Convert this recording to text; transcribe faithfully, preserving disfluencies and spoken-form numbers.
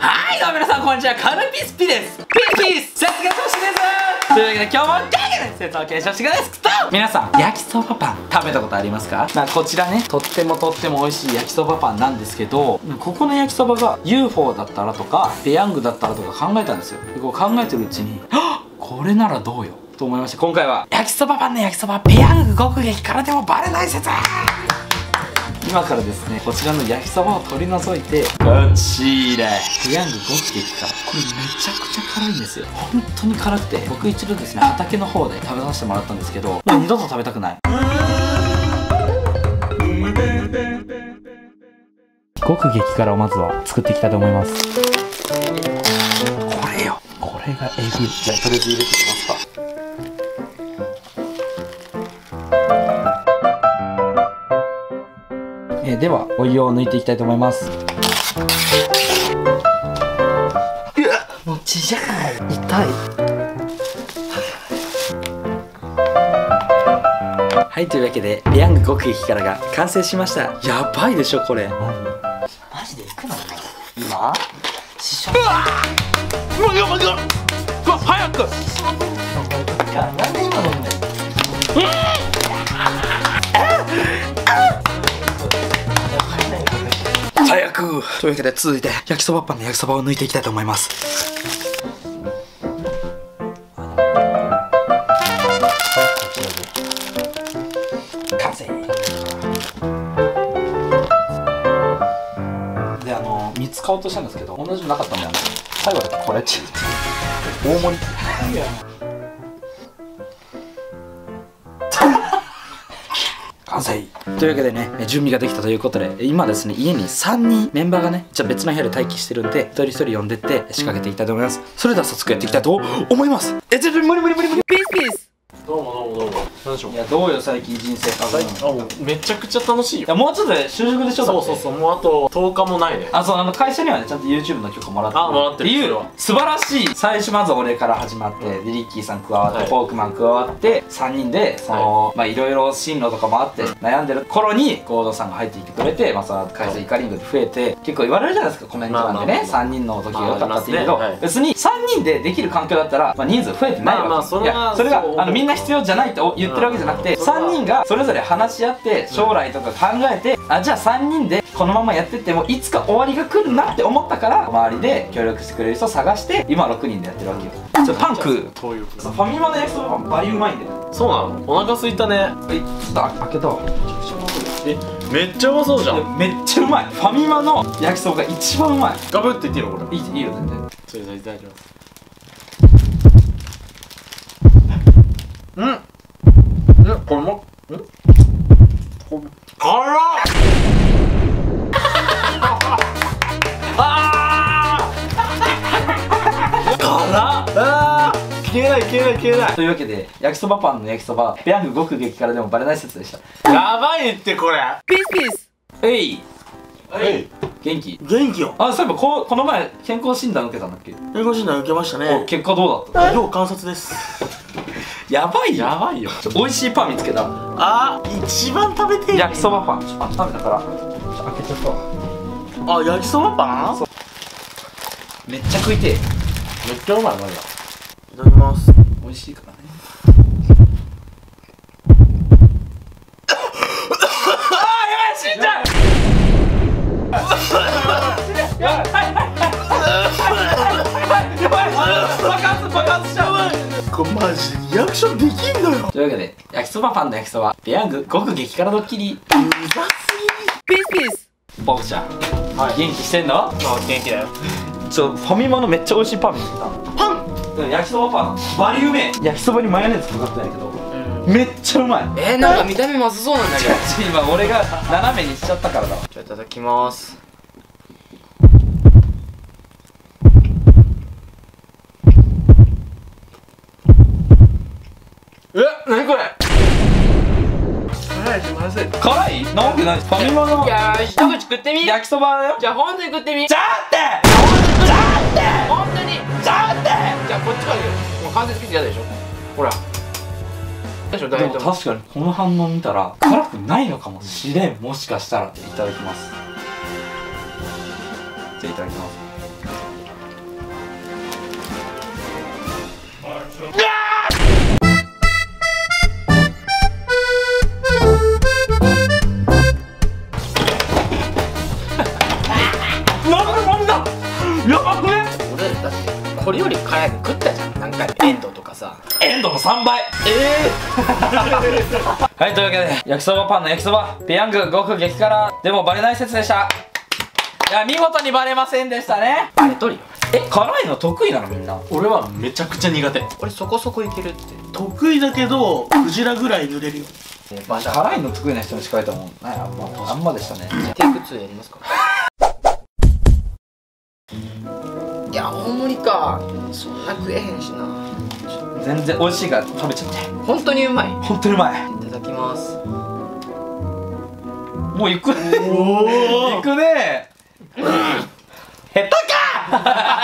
はい、どうも皆さんこんにちは、カルピスピです。ピーピース、説明調子ですというわけで今日も元気に説明検証してください。皆さん、焼きそばパン食べたことありますか？まあこちらね、とってもとっても美味しい焼きそばパンなんですけど、ここの焼きそばが ユーフォー だったらとかペヤングだったらとか考えたんですよ。でこう考えてるうちに、はっ、これならどうよと思いまして、今回は焼きそばパンの焼きそばペヤング極激辛でもバレない説。今からですね、こちらの焼きそばを取り除いて、こちらペヤング極激辛、これめちゃくちゃ辛いんですよ。本当に辛くて、僕一度ですね、畑の方で食べさせてもらったんですけど、もう二度と食べたくない。極激辛をまずは作っていきたいと思います。これよ、これがえぐい。じゃあとりあえず入れていきますか。えー、ではお湯を抜いていきたいと思います。うわ、もうちっちゃい、痛い。はい、というわけでペヤング極激辛が完成しました。やばいでしょこれ。マジでいくの今試食。うわっ、うわやばいやばい、うわ早く。なんで今飲んでんの？早く。というわけで続いて焼きそばパンの焼きそばを抜いていきたいと思います。完成で、あのみっつ買おうとしたんですけど同じのなかったんで、最後だけこれって大盛り完成というわけでね、準備ができたということで、今ですね、家にさんにんメンバーがね、じゃあ別の部屋で待機してるんで、一人一人呼んでって仕掛けていきたいと思います。それでは早速やっていきたいと思います。え、ちょっと無理無理無理無理。ピースピース。 どうもどうもどうも。何でしょう。 いや、どうよ最近人生か。 最近、あ、もうめちゃくちゃ楽しいよ。 いや、もうちょっとで就職でしょ。 そうそうそう、もうあととおかもないね。 あ、そう、あの会社にはね、ちゃんと YouTube の許可もらってる。 あ、もらってる。 っていう素晴らしい。最初まず俺から始まって、でリッキーさん加わって、 はい、 フォークマン加わってさんにんでその、はい、まあいろいろ進路とかもあって悩んでる頃にコードさんが入ってきてくれて、まあその会社イカリングで増えて、結構言われるじゃないですか、コメント欄でね、さんにんの時が良かったっていうけど、別にさんにんでできる環境だったら、まあ、人数増えてないわけ。まあまあそれは、それがあのみんな必要じゃないって言ってるわけじゃなくて、さんにんがそれぞれ話し合って将来とか考えて、あ、じゃあさんにんでこのままやってってもいつか終わりが来るなって思ったから、周りで協力してくれる人を探して今ろくにんでやってるわけよ。ちょっとパン食う。ファミマの焼きそばパンバリうまいんだよ。そうなの？お腹すいたね。はい、ちょっと開けたわ。 え、めっちゃうまそうじゃん。 めっちゃうまい。ファミマの焼きそばが一番うまい。 ガブって言っていいのこれ？いい、 いいよ全然。 それではいただきます。うん。え、これも、ん？これ辛っ。ああ。辛っ。ああ。消えない消えない消えない。 というわけで焼きそばパンの焼きそばペヤング極激辛でもバレない説でした。 やばいってこれ。 ピースピース。えい。 えい。 元気？ 元気よ。 あ、そういえばここの前健康診断受けたんだっけ？ 健康診断受けましたね。 結果どうだった？ 要観察です。 やばいよ。 やばいよ。 美味しいパン見つけた。 あ、一番食べてる焼きそばパン。ちょっと温めたから開けちゃったわ。 あ、焼きそばパン？ めっちゃ食いてえ。 めっちゃうまい。マジだ。いただきます。 美味しいからね。ああ、やばい、死んじゃう。やばいやばい、爆発爆発しちゃう。 これマジでリアクションできんのよ。 というわけで焼きそばパンの焼きそばペヤング極激辛ドッキリ。うざすぎ。ピースピース。ボクちゃん、はい、元気してんの？あ、 元気だよ。 ちょ、ファミマのめっちゃ美味しいパン見つけた。パン？焼きそばパンバリうめえ。焼きそばにマヨネーズかかってないけど、うん、めっちゃうまい。えー、なんか見た目まずそうなんだけど今俺が斜めにしちゃったからだわ。 じゃあいただきます。え、なにこれ。辛いしまずい。 辛い？なわけない。ファミマの。 いやー、一口食ってみ。 焼きそばだよ。 じゃあ本当に食ってみ。 じゃあってじゃあって本当にじゃあって。 じゃあこっちから言う。もう完全好きって嫌でしょ。ほら。でしょ、 でも確かにこの反応見たら辛くないのかもしれん。もしかしたら。いただきます。じゃあいただきます。 これより辛いの食ったじゃん、何回も。エンドウとかさ。 エンドのさんばい。 えはい、というわけで焼きそばパンの焼きそばペヤング極激辛でもバレない説でした。いや見事にバレませんでしたね。 バレとるよ。 え、辛いの得意なのみんな？ 俺はめちゃくちゃ苦手。 俺そこそこいけるって。 得意だけどクジラぐらい濡れるよ。 バシャ。 辛いの得意な人にしかいたもんない。あんまあんまでしたね。 テイクツーやりますか。いや、大盛りか。そんな食えへんしな。 全然美味しいから食べちゃって。 本当にうまい。い本当にうまい。 ただきます。 もう行く。 おお行くね。下手か。